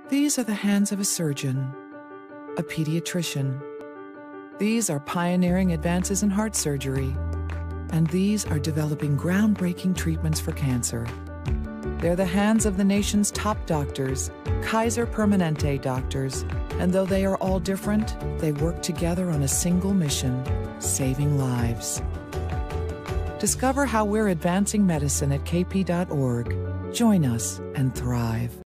These are the hands of a surgeon, a pediatrician. These are pioneering advances in heart surgery, and these are developing groundbreaking treatments for cancer. They're the hands of the nation's top doctors, Kaiser Permanente doctors, and though they are all different, they work together on a single mission: saving lives. Discover how we're advancing medicine at kp.org. Join us and thrive.